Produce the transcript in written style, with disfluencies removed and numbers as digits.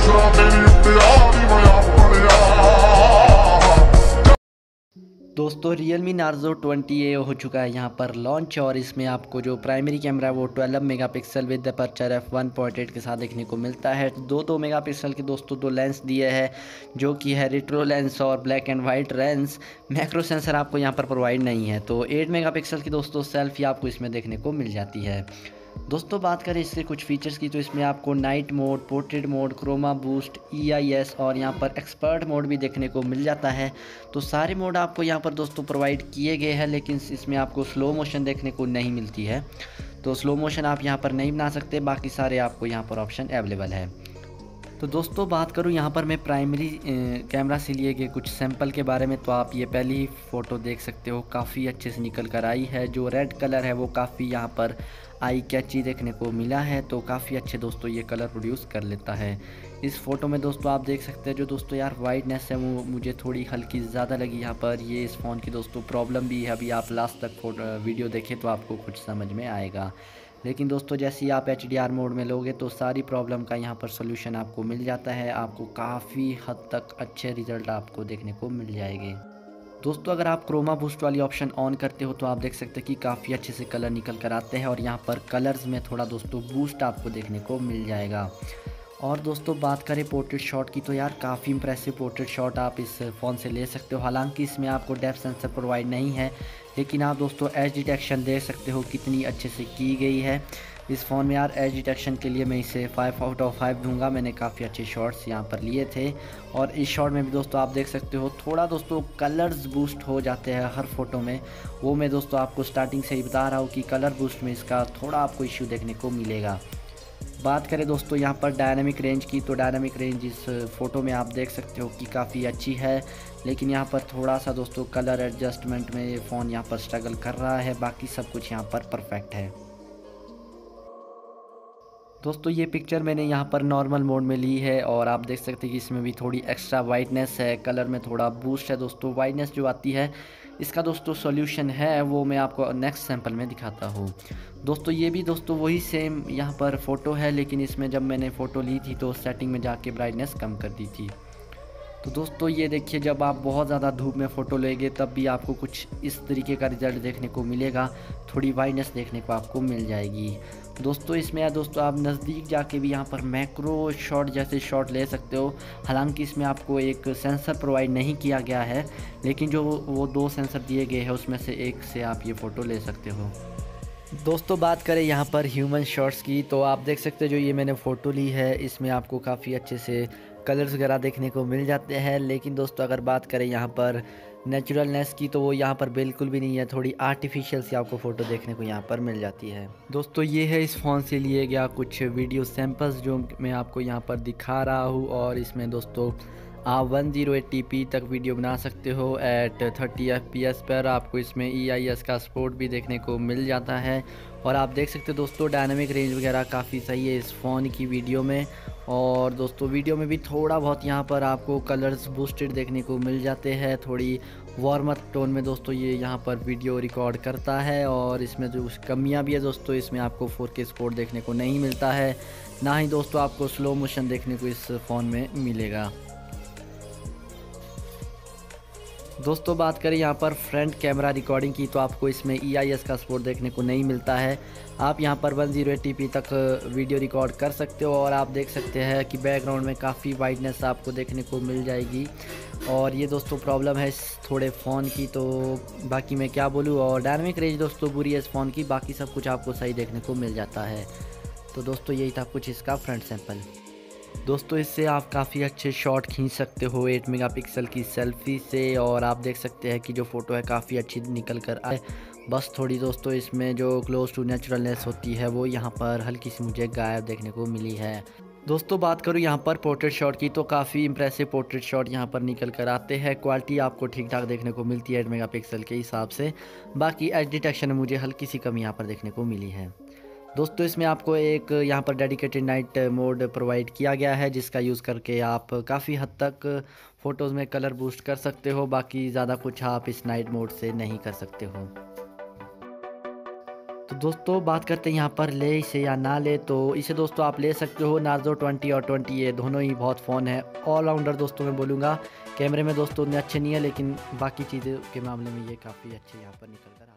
दोस्तों Realme Narzo 20A हो चुका है यहाँ पर लॉन्च, और इसमें आपको जो प्राइमरी कैमरा है वो 12 मेगापिक्सल विद अपर्चर f1.8 के साथ देखने को मिलता है। दो मेगापिक्सल के दोस्तों दो लेंस दिए हैं, जो कि है रेट्रो लेंस और black and white lens. Macro sensor आपको यहाँ पर प्रोवाइड नहीं है। तो 8 मेगापिक्सल की दोस्तों सेल्फी आपको इसमें देखने को मिल जाती है। दोस्तों बात करें इसके कुछ फीचर्स की, तो इसमें आपको night mode, portrait mode, chroma boost, EIS और यहाँ पर एक्सपर्ट मोड भी देखने को मिल जाता है। तो सारे मोड आपको यहाँ पर दोस्तों प्रोवाइड किए गए हैं, लेकिन इसमें आपको स्लो मोशन देखने को नहीं मिलती है। तो स्लो मोशन आप यहाँ पर नहीं बना सकते, बाकी सारे आपको यहाँ पर ऑप्शन अवेलेबल है। तो दोस्तों बात करूँ यहाँ पर मैं प्राइमरी कैमरा से लिए गए कुछ सैंपल के बारे में, तो आप ये पहली फ़ोटो देख सकते हो, काफ़ी अच्छे से निकल कर आई है। जो रेड कलर है वो काफ़ी यहाँ पर आई कैची देखने को मिला है, तो काफ़ी अच्छे दोस्तों ये कलर प्रोड्यूस कर लेता है। इस फ़ोटो में दोस्तों आप देख सकते हैं जो दोस्तों यार वाइटनेस है वो मुझे थोड़ी हल्की ज़्यादा लगी यहाँ पर। ये इस फ़ोन की दोस्तों प्रॉब्लम भी है, अभी आप लास्ट तक वीडियो देखें तो आपको कुछ समझ में आएगा। लेकिन दोस्तों जैसे ही आप HDR मोड में लोगे तो सारी प्रॉब्लम का यहाँ पर सोल्यूशन आपको मिल जाता है। आपको काफ़ी हद तक अच्छे रिज़ल्ट आपको देखने को मिल जाएंगे। दोस्तों अगर आप क्रोमा बूस्ट वाली ऑप्शन ऑन करते हो तो आप देख सकते हैं कि काफ़ी अच्छे से कलर निकल कर आते हैं, और यहाँ पर कलर्स में थोड़ा दोस्तों बूस्ट आपको देखने को मिल जाएगा। और दोस्तों बात करें पोर्ट्रेट शॉट की, तो यार काफ़ी इंप्रेसिव पोर्ट्रेट शॉट आप इस फ़ोन से ले सकते हो। हालांकि इसमें आपको डेप्थ सेंसर प्रोवाइड नहीं है, लेकिन आप दोस्तों एज डिटेक्शन देख सकते हो कितनी अच्छे से की गई है इस फ़ोन में। यार एज डिटेक्शन के लिए मैं इसे 5 आउट ऑफ 5 दूंगा। मैंने काफ़ी अच्छे शॉट्स यहाँ पर लिए थे, और इस शॉट में भी दोस्तों आप देख सकते हो थोड़ा दोस्तों कलर्स बूस्ट हो जाते हैं हर फोटो में। वो मैं दोस्तों आपको स्टार्टिंग से ही बता रहा हूँ कि कलर बूस्ट में इसका थोड़ा आपको इश्यू देखने को मिलेगा। बात करें दोस्तों यहाँ पर डायनामिक रेंज की, तो डायनामिक रेंज इस फ़ोटो में आप देख सकते हो कि काफ़ी अच्छी है, लेकिन यहाँ पर थोड़ा सा दोस्तों कलर एडजस्टमेंट में ये फ़ोन यहाँ पर स्ट्रगल कर रहा है। बाकी सब कुछ यहाँ पर परफेक्ट है। दोस्तों ये पिक्चर मैंने यहाँ पर नॉर्मल मोड में ली है, और आप देख सकते हैं कि इसमें भी थोड़ी एक्स्ट्रा वाइटनेस है, कलर में थोड़ा बूस्ट है। दोस्तों वाइटनेस जो आती है इसका दोस्तों सॉल्यूशन है, वो मैं आपको नेक्स्ट सैंपल में दिखाता हूँ। दोस्तों ये भी दोस्तों वही सेम यहाँ पर फ़ोटो है, लेकिन इसमें जब मैंने फ़ोटो ली थी तो सेटिंग में जाके ब्राइटनेस कम कर दी थी। तो दोस्तों ये देखिए, जब आप बहुत ज़्यादा धूप में फ़ोटो लेंगे तब भी आपको कुछ इस तरीके का रिज़ल्ट देखने को मिलेगा, थोड़ी वाइटनेस देखने को आपको मिल जाएगी। दोस्तों इसमें दोस्तों आप नज़दीक जाके भी यहाँ पर मैक्रो शॉट जैसे शॉट ले सकते हो। हालांकि इसमें आपको एक सेंसर प्रोवाइड नहीं किया गया है, लेकिन जो वो 2 सेंसर दिए गए हैं उसमें से एक से आप ये फ़ोटो ले सकते हो। दोस्तों बात करें यहाँ पर ह्यूमन शॉट्स की, तो आप देख सकते हैं जो ये मैंने फ़ोटो ली है इसमें आपको काफ़ी अच्छे से कलर्स वगैरह देखने को मिल जाते हैं। लेकिन दोस्तों अगर बात करें यहाँ पर नेचुरलनेस की, तो वो यहाँ पर बिल्कुल भी नहीं है, थोड़ी आर्टिफिशियल सी आपको फ़ोटो देखने को यहाँ पर मिल जाती है। दोस्तों ये है इस फ़ोन से लिए गया कुछ वीडियो सैंपल्स जो मैं आपको यहाँ पर दिखा रहा हूँ, और इसमें दोस्तों आप 1080p तक वीडियो बना सकते हो एट 30 fps पर। आपको इसमें EIS का सपोर्ट भी देखने को मिल जाता है, और आप देख सकते हो दोस्तों डायनामिक रेंज वगैरह काफ़ी सही है इस फ़ोन की वीडियो में। और दोस्तों वीडियो में भी थोड़ा बहुत यहाँ पर आपको कलर्स बूस्टेड देखने को मिल जाते हैं, थोड़ी वार्मर टोन में दोस्तों ये यहाँ पर वीडियो रिकॉर्ड करता है। और इसमें जो कमियाँ भी है दोस्तों, इसमें आपको 4K सपोर्ट देखने को नहीं मिलता है, ना ही दोस्तों आपको स्लो मोशन देखने को इस फ़ोन में मिलेगा। दोस्तों बात करें यहाँ पर फ्रंट कैमरा रिकॉर्डिंग की, तो आपको इसमें EIS का सपोर्ट देखने को नहीं मिलता है। आप यहाँ पर 1080p तक वीडियो रिकॉर्ड कर सकते हो, और आप देख सकते हैं कि बैकग्राउंड में काफ़ी वाइटनेस आपको देखने को मिल जाएगी। और ये दोस्तों प्रॉब्लम है इस थोड़े फ़ोन की, तो बाकी मैं क्या बोलूँ। और डायनामिक रेंज दोस्तों बुरी है इस फ़ोन की, बाकी सब कुछ आपको सही देखने को मिल जाता है। तो दोस्तों यही था कुछ इसका फ्रंट सैंपल। दोस्तों इससे आप काफ़ी अच्छे शॉट खींच सकते हो 8 मेगापिक्सल की सेल्फी से, और आप देख सकते हैं कि जो फ़ोटो है काफ़ी अच्छी निकल कर आए। बस थोड़ी दोस्तों इसमें जो क्लोज टू नेचुरलनेस होती है वो यहाँ पर हल्की सी मुझे गायब देखने को मिली है। दोस्तों बात करूँ यहाँ पर पोर्ट्रेट शॉट की, तो काफ़ी इंप्रेसिव पोर्ट्रेट शॉट यहाँ पर निकल कर आते हैं। क्वालिटी आपको ठीक ठाक देखने को मिलती है 8 मेगापिक्सल के हिसाब से। बाकी एज डिटेक्शन में मुझे हल्की सी कमी यहाँ पर देखने को मिली है। दोस्तों इसमें आपको एक यहाँ पर डेडिकेटेड नाइट मोड प्रोवाइड किया गया है, जिसका यूज़ करके आप काफ़ी हद तक फ़ोटोज़ में कलर बूस्ट कर सकते हो। बाकी ज़्यादा कुछ आप इस नाइट मोड से नहीं कर सकते हो। तो दोस्तों बात करते हैं यहाँ पर ले इसे या ना ले, तो इसे दोस्तों आप ले सकते हो। नार्ज़ो 20 और 20 ये दोनों ही बहुत फ़ोन है, ऑलराउंडर दोस्तों मैं बोलूँगा। कैमरे में दोस्तों उतने अच्छे नहीं है, लेकिन बाकी चीज़ों के मामले में ये काफ़ी अच्छे यहाँ पर निकल कर